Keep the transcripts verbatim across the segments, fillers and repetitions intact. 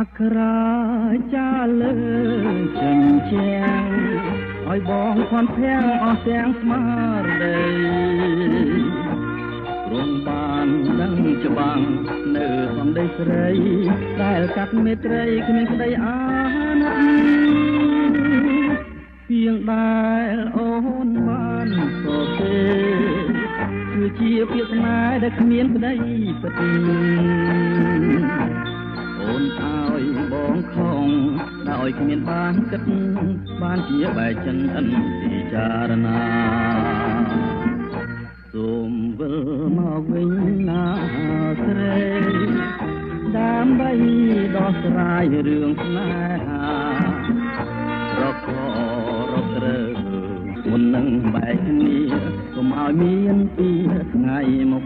ក្រាចាលើចិញ្ចាំងឲ្យបងខន់ភាំងអស់ទាំងស្មារតីរងបានដឹងច្បាំងនៅសំដីស្រីដែលកាត់មេត្រីគ្មានក្តីអាណិតពីងដែលអូនបានសរសេរគឺជាពាក្យស្នេហ៍ដែលគ្មានក្តីពិតអូនឲ្យបងខំដោយគ្មានបានគិតបានជាបែកចិនអិនពិចារណាសូមវិលមកវិញណាស្រីដើម្បីដោះស្រាយរឿងស្នេហារករករើមុននឹងបែកគ្នាកុំឲ្យមានពីថ្ងៃមក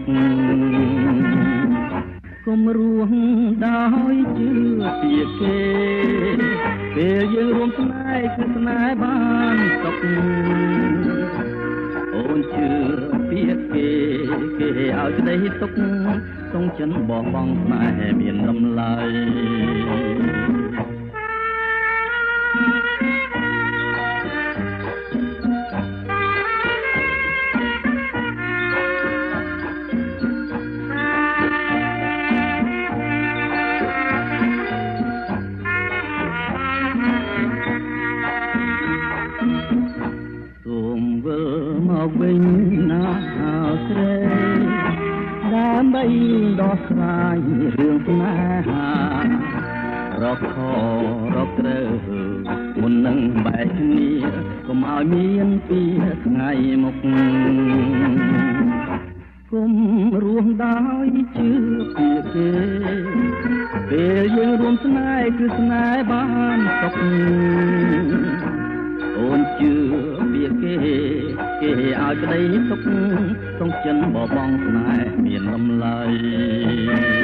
កុំរួងដោយជឿពីគេពេលយើងរួមស្នេហ៍គឺស្នេហ៍បានសុខអូនជឿពីគេគេឲ្យក្តីទុកសងចិនបងបងស្នេហ៍មានតម្លៃមកវិញណាស្រីដើម្បីដោះស្រាយរឿងស្នេហារកខរកត្រូវមុននឹងបែកគ្នាកុំឲ្យមានពីថ្ងៃមកគុំរួមដោយជឿពីគេពេលយើងរួមស្នេហ៍គឺស្នេហ៍បានសុខអូនជឿពីគេគេឲ្យក្តីទុកសងចិនបបងស្នេហ៍មានតម្លៃ